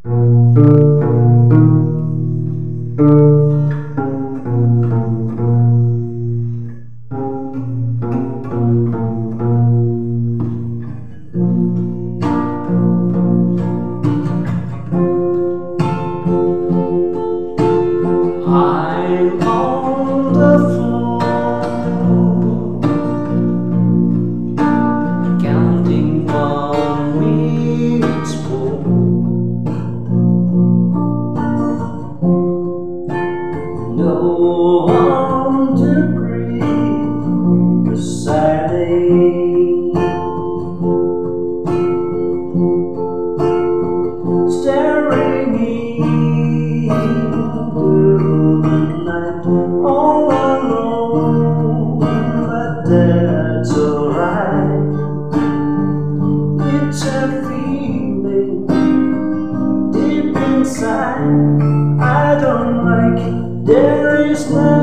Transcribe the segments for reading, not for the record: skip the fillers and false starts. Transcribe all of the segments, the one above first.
I'm on the floor, counting 1 minutes more. No one to breathe beside me. Staring into the night, all alone, but that's alright. It's a feeling deep inside I don't like. There is no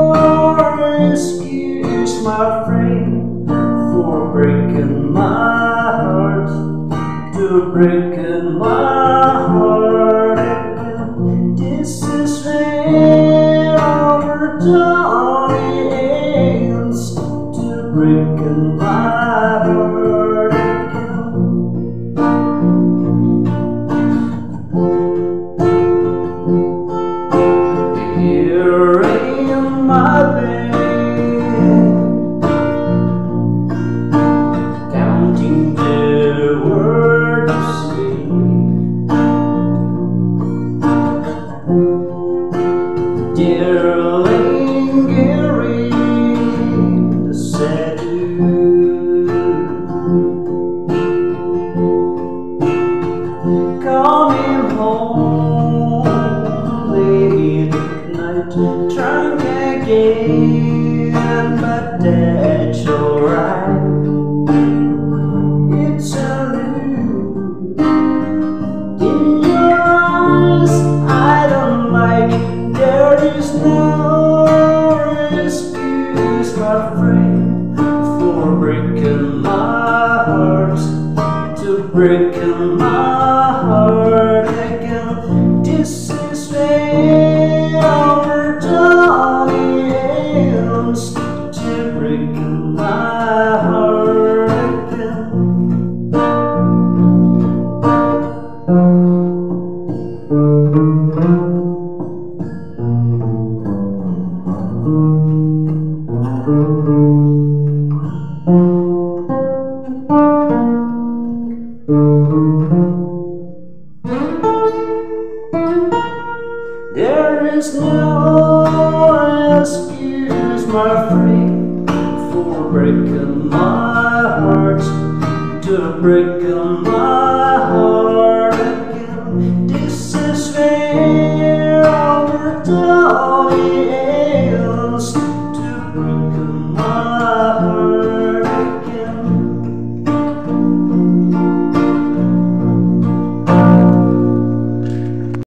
excuse, my friend, for breaking my heart, to breaking my heart again. This is where our journey ends, to breaking my heart again. Here in my bed, counting the words to say, dear lingering the sad coming home late at night, drunk again, but that's alright. It's a look in your eyes I don't like. There is no excuse, my friend, for breaking my heart, to breaking my heart again. This is where our journey ends, to breaking my heart again. There is no excuse, my friend, for breaking my heart, to breaking my